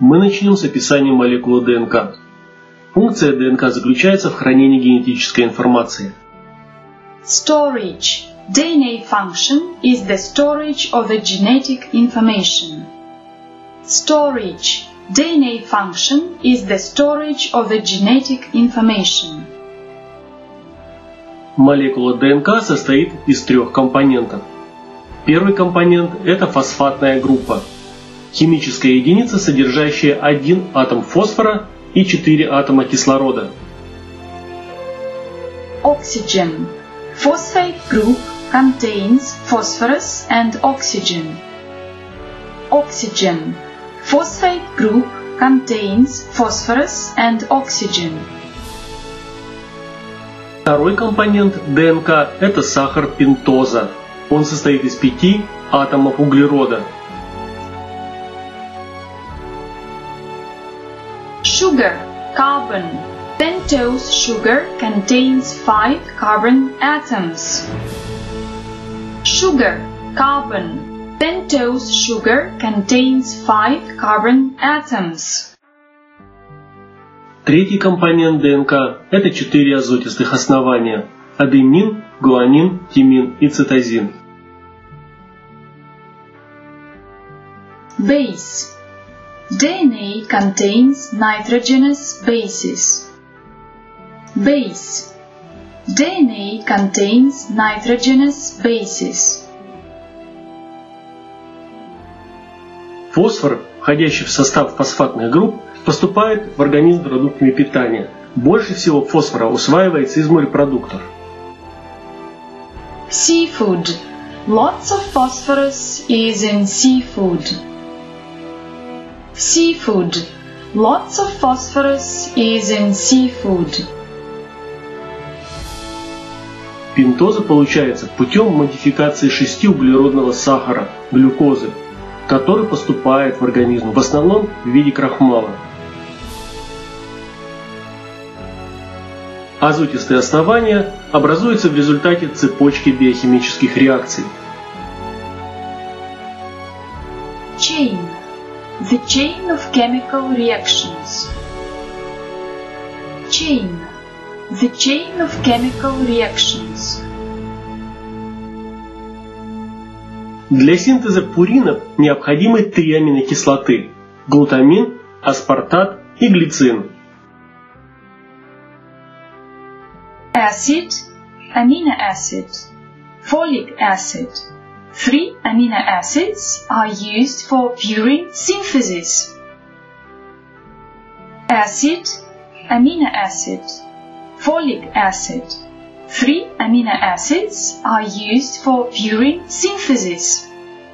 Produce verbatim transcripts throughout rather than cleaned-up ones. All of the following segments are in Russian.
Мы начнем с описания молекулы ДНК. Функция ДНК заключается в хранении генетической информации. Storage. ди эн эй function is the storage of the genetic information. Storage. ди эн эй function is the storage of the genetic information. Молекула ДНК состоит из трех компонентов. Первый компонент – это фосфатная группа. Химическая единица, содержащая один атом фосфора и четыре атома кислорода. Oxygen. Phosphate group contains phosphorus and oxygen. Oxygen. Phosphate group contains phosphorus and oxygen. Второй компонент ДНК – это сахар пентоза. Он состоит из пяти атомов углерода. Sugar. Carbon. Pentose sugar contains five carbon atoms. Sugar. Carbon. Pentose sugar contains five carbon atoms. Третий компонент ДНК – это четыре азотистых основания – аденин, гуанин, тимин и цитозин. Base. ди эн эй contains nitrogenous bases. Base. ди эн эй contains nitrogenous bases. Фосфор, входящий в состав фосфатных групп, поступает в организм продуктами питания. Больше всего фосфора усваивается из морепродуктов. Seafood. Lots of phosphorus is in seafood. Seafood. Lots of phosphorus is in seafood. Пентоза получается путем модификации шестиуглеродного сахара, глюкозы, который поступает в организм в основном в виде крахмала. Азотистые основания образуются в результате цепочки биохимических реакций. Chain. The chain of chemical reactions. Chain. The chain of chemical reactions. Для синтеза пуринов необходимы три аминокислоты – глутамин, аспартат и глицин. Acid, amino acid, folic acid. Three amino acids are used for purine synthesis. Acid, amino acid, folic acid. Three amino acids are used for purine synthesis.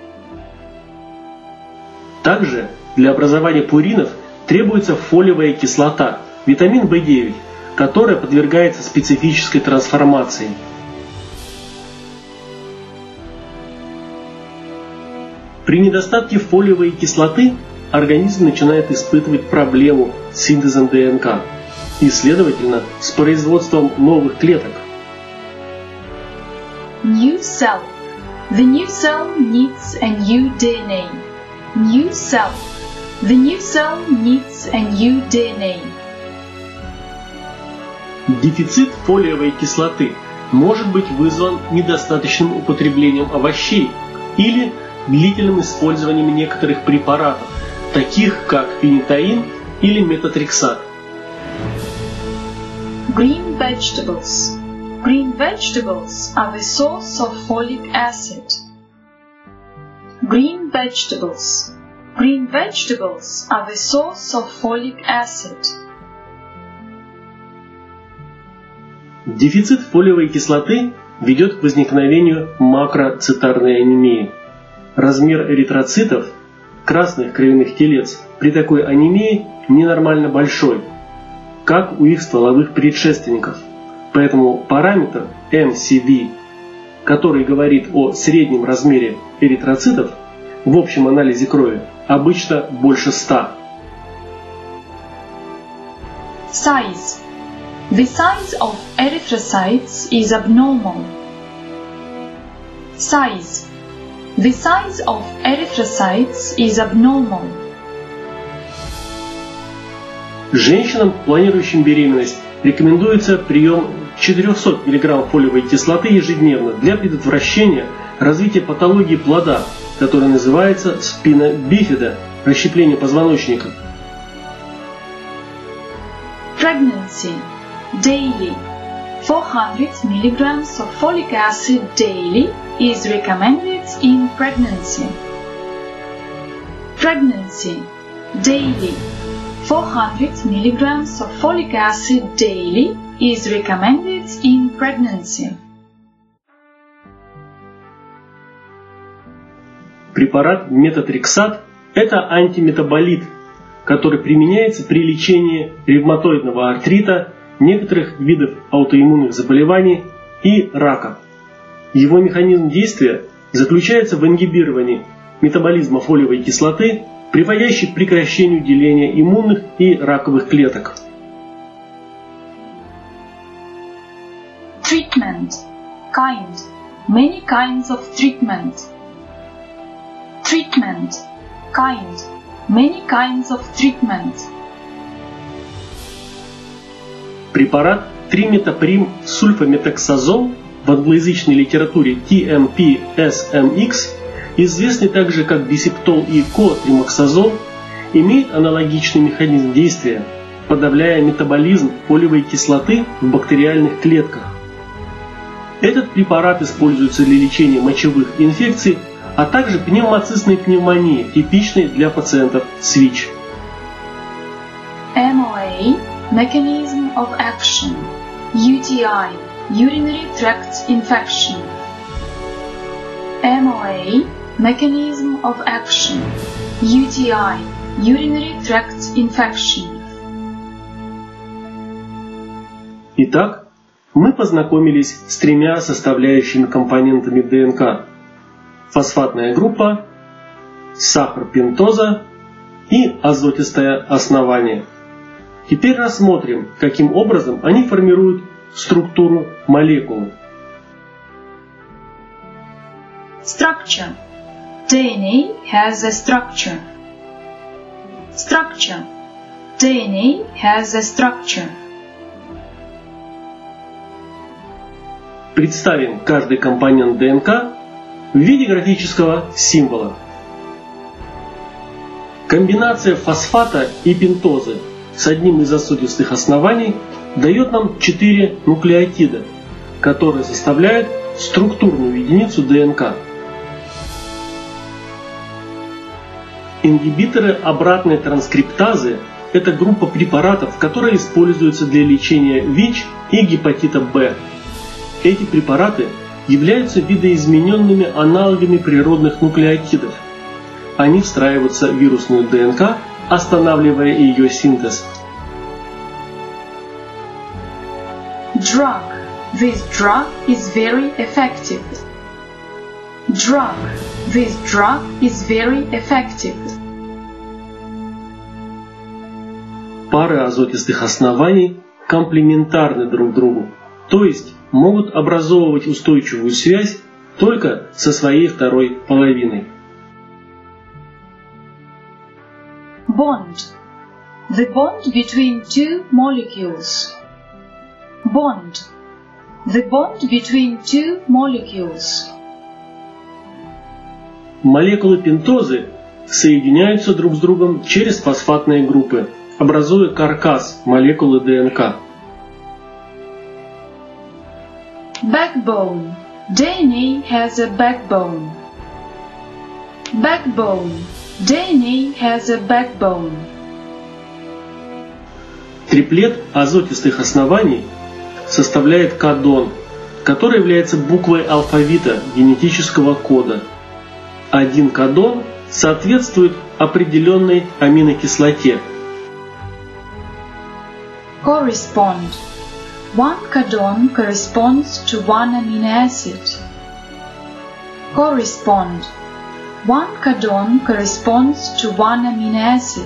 Также для образования пуринов требуется фолиевая кислота, витамин В девять, которая подвергается специфической трансформации. При недостатке фолиевой кислоты организм начинает испытывать проблему с синтезом ДНК и, следовательно, с производством новых клеток. New cell. The new cell needs a new ди эн эй. New cell. The new cell needs a new ди эн эй. Дефицит фолиевой кислоты может быть вызван недостаточным употреблением овощей или длительным использованием некоторых препаратов, таких как фенитоин или метотрексат. Green vegetables. Green vegetables are the source of folic acid. Green vegetables. Green vegetables are the source of folic acid. Дефицит фолиевой кислоты ведет к возникновению макроцитарной анемии. Размер эритроцитов, красных кровяных телец, при такой анемии ненормально большой, как у их стволовых предшественников. Поэтому параметр эм си ви, который говорит о среднем размере эритроцитов в общем анализе крови, обычно больше ста. Size. The size of erythrocytes is abnormal. Size. The size of erythrocytes is abnormal. Женщинам, планирующим беременность, рекомендуется прием четыреста миллиграмм фолиевой кислоты ежедневно для предотвращения развития патологии плода, которая называется спина бифида, расщепление позвоночника. Pregnancy. Daily. four hundred milligrams of folic acid daily is recommended in pregnancy. Pregnancy. Daily. four hundred milligrams of folic acid daily is recommended in pregnancy. Препарат метотрексат – это антиметаболит, который применяется при лечении ревматоидного артрита, некоторых видов аутоиммунных заболеваний и рака. Его механизм действия заключается в ингибировании метаболизма фолиевой кислоты, приводящий к прекращению деления иммунных и раковых клеток. Treatment. Kind. Many kinds of treatment. Treatment. Kind. Many kinds of treatment. Препарат триметаприм сульфаметоксазол, в англоязычной литературе ти эм пи эс эм икс, известный также как десептол и котримоксазол, имеет аналогичный механизм действия, подавляя метаболизм фолиевой кислоты в бактериальных клетках. Этот препарат используется для лечения мочевых инфекций, а также пневмоцистной пневмонии, типичной для пациентов с ВИЧ. эм о эй – Mechanism of Action. ю ти ай – Urinary Tract Infection. эм о эй – Mechanism of Action. ю ти ай – Urinary Tract Infection. Итак, мы познакомились с тремя составляющими компонентами ДНК: фосфатная группа, сахар пентоза и азотистое основание. Теперь рассмотрим, каким образом они формируют структуру молекулы. Structure. ди эн эй has a structure. Structure. ди эн эй has a structure. Представим каждый компонент ДНК в виде графического символа. Комбинация фосфата и пентозы с одним из азотистых оснований дает нам четыре нуклеотида, которые составляют структурную единицу ДНК. Ингибиторы обратной транскриптазы – это группа препаратов, которые используются для лечения ВИЧ и гепатита Б. Эти препараты являются видоизмененными аналогами природных нуклеотидов. Они встраиваются в вирусную ДНК, останавливая ее синтез. Drug. This drug is very effective. Drug. This drug is very effective. Пары азотистых оснований комплементарны друг другу, то есть могут образовывать устойчивую связь только со своей второй половиной. Bond. The bond between two molecules. Bond. The bond between two molecules. Молекулы пентозы соединяются друг с другом через фосфатные группы, образуя каркас молекулы ДНК. Backbone. ди эн эй has a backbone. Backbone. ди эн эй has a backbone. Триплет азотистых оснований составляет кодон, который является буквой алфавита генетического кода. Один кодон соответствует определенной аминокислоте. Correspond. One codon corresponds to one amino acid. Correspond. One codon corresponds to one amino acid.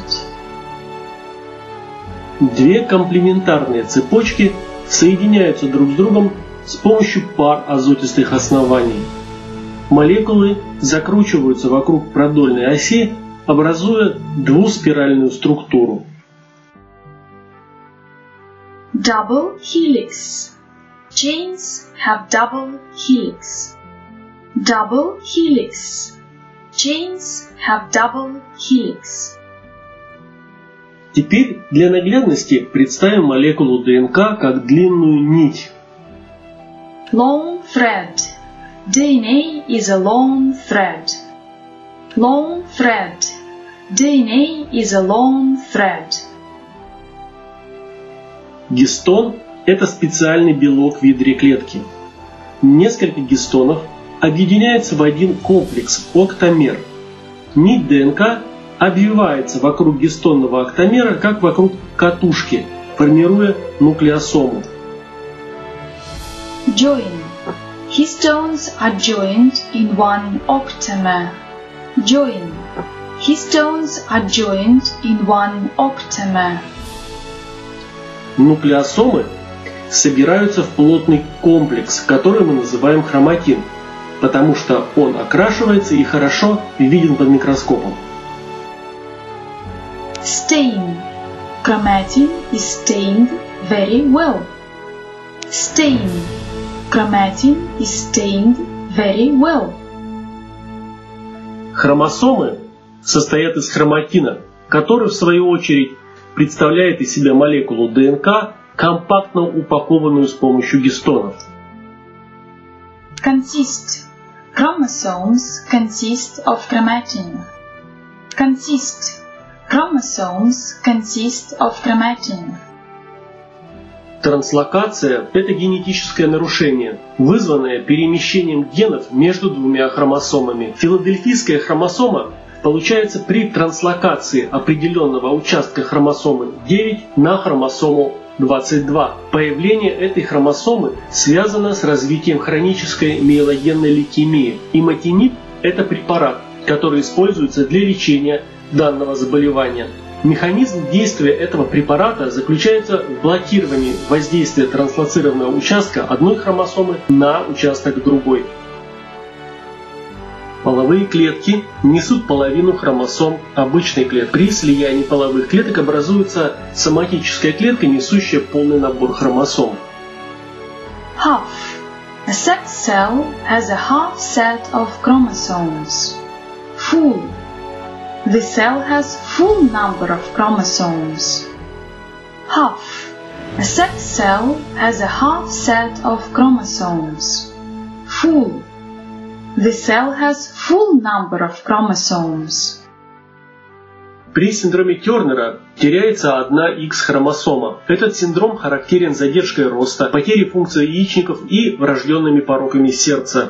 Две комплементарные цепочки соединяются друг с другом с помощью пар азотистых оснований. Молекулы закручиваются вокруг продольной оси, образуя двуспиральную структуру. Double helix. Chains have double helix. Double helix. Chains have double helix. Теперь для наглядности представим молекулу ДНК как длинную нить. Long thread. ди эн эй is a long thread. Long thread. ди эн эй is a long thread. Гистон – это специальный белок в ядре клетки. Несколько гистонов объединяются в один комплекс – октамер. Нить ДНК обвивается вокруг гистонного октамера, как вокруг катушки, формируя нуклеосому. Join. Histones are joined in one octamer. Join. Histones are joined in one octamer. Нуклеосомы собираются в плотный комплекс, который мы называем хроматин, потому что он окрашивается и хорошо виден под микроскопом. Stain. Chromatin is stained very well. Stain. Chromatin is stained very well. Хромосомы состоят из хроматина, который в свою очередь представляет из себя молекулу ДНК, компактно упакованную с помощью гистонов. Consist. Chromosomes consist of chromatin. Consist. Chromosomes consist of chromatin. Транслокация – это генетическое нарушение, вызванное перемещением генов между двумя хромосомами. Филадельфийская хромосома получается при транслокации определенного участка хромосомы девять на хромосому двадцать два. Появление этой хромосомы связано с развитием хронической миелогенной лейкемии. Иматиниб – это препарат, который используется для лечения данного заболевания. Механизм действия этого препарата заключается в блокировании воздействия транслоцированного участка одной хромосомы на участок другой. Половые клетки несут половину хромосом обычной клетки. При слиянии половых клеток образуется соматическая клетка, несущая полный набор хромосом. Half. A sex cell has a half set of chromosomes. Full. The cell has full number of chromosomes. Half. A sex cell has a half set of chromosomes. Full. The cell has full number of chromosomes. При синдроме Тернера теряется одна X-хромосома. Этот синдром характерен задержкой роста, потерей функции яичников и врожденными пороками сердца.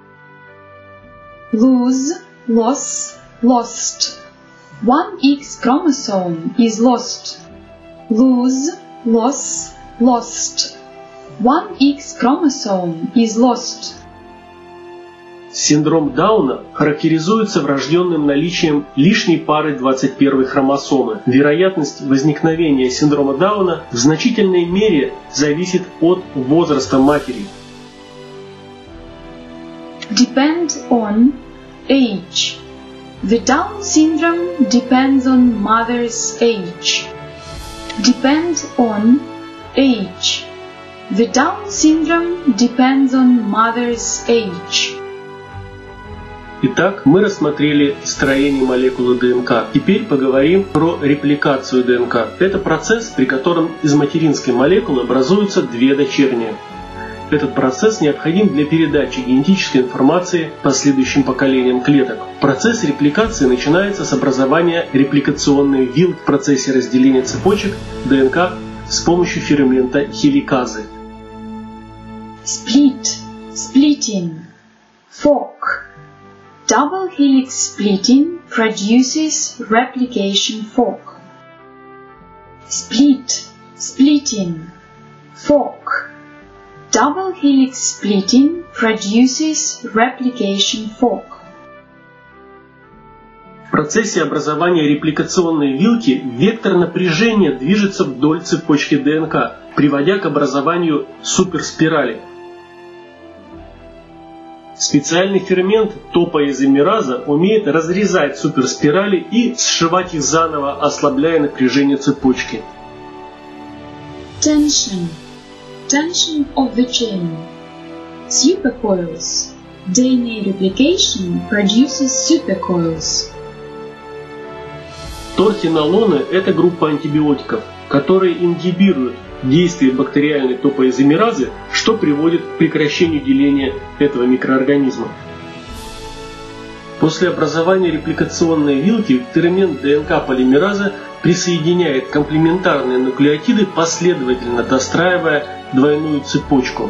Lose, loss, lost. One X chromosome is lost. Lose, loss, lost. One X chromosome is lost. Синдром Дауна характеризуется врожденным наличием лишней пары двадцать первой хромосомы. Вероятность возникновения синдрома Дауна в значительной мере зависит от возраста матери. Depend on age. The Down syndrome depends on mother's age. Depend on age. The Down syndrome depends on mother's age. Итак, мы рассмотрели строение молекулы ДНК. Теперь поговорим про репликацию ДНК. Это процесс, при котором из материнской молекулы образуются две дочерние. Этот процесс необходим для передачи генетической информации последующим поколениям клеток. Процесс репликации начинается с образования репликационной вилки в процессе разделения цепочек ДНК с помощью фермента хеликазы. Split, splitting, fork. Double helix splitting produces replication fork. Split, splitting, fork. Double helix splitting produces replication fork. В процессе образования репликационной вилки вектор напряжения движется вдоль цепочки ДНК, приводя к образованию суперспирали. Специальный фермент топоизомераза умеет разрезать суперспирали и сшивать их заново, ослабляя напряжение цепочки. Tension. Tension of the chain. Supercoils. D N A replication produces supercoils. Торхинолоны – это группа антибиотиков, которые ингибируют действие бактериальной топоизомеразы, что приводит к прекращению деления этого микроорганизма. После образования репликационной вилки фермент ДНК-полимераза присоединяет комплементарные нуклеотиды, последовательно достраивая двойную цепочку.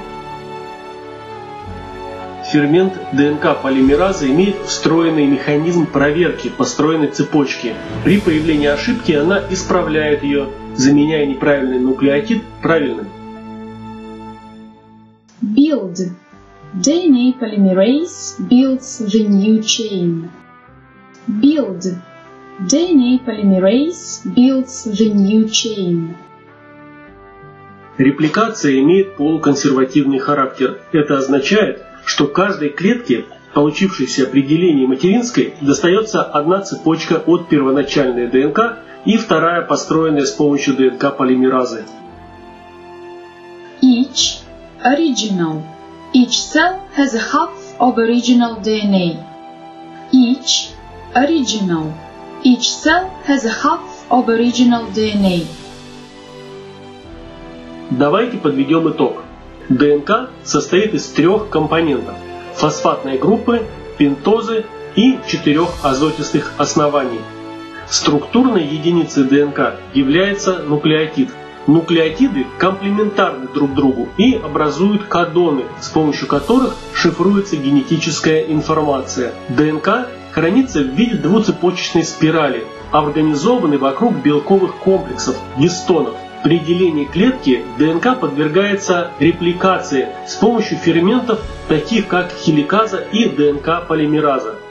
Фермент ДНК-полимераза имеет встроенный механизм проверки построенной цепочки. При появлении ошибки она исправляет ее, заменяя неправильный нуклеотид правильным. Build. D N A polymerase builds the new chain. Build. D N A polymerase builds the new chain. Репликация имеет полуконсервативный характер. Это означает, что каждой клетке, получившейся при делении материнской, достается одна цепочка от первоначальной ДНК и вторая, построенная с помощью ДНК-полимеразы. Each original. Each cell has a half of original D N A. Each original. Each cell has a half of original D N A. Давайте подведем итог. ДНК состоит из трех компонентов – фосфатной группы, пентозы и четырех азотистых оснований. Структурной единицей ДНК является нуклеотид. Нуклеотиды комплементарны друг другу и образуют кодоны, с помощью которых шифруется генетическая информация. ДНК хранится в виде двуцепочечной спирали, организованы вокруг белковых комплексов – гистонов. При делении клетки ДНК подвергается репликации с помощью ферментов, таких как хеликаза и ДНК-полимераза.